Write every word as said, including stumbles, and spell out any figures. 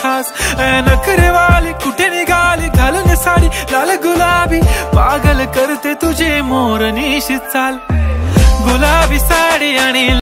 खास नखरेवाली कुठे निघाली घालून साडी लाल गुलाबी पागल करते तुझे मोरनीशी चाल गुलाबी साडी आणि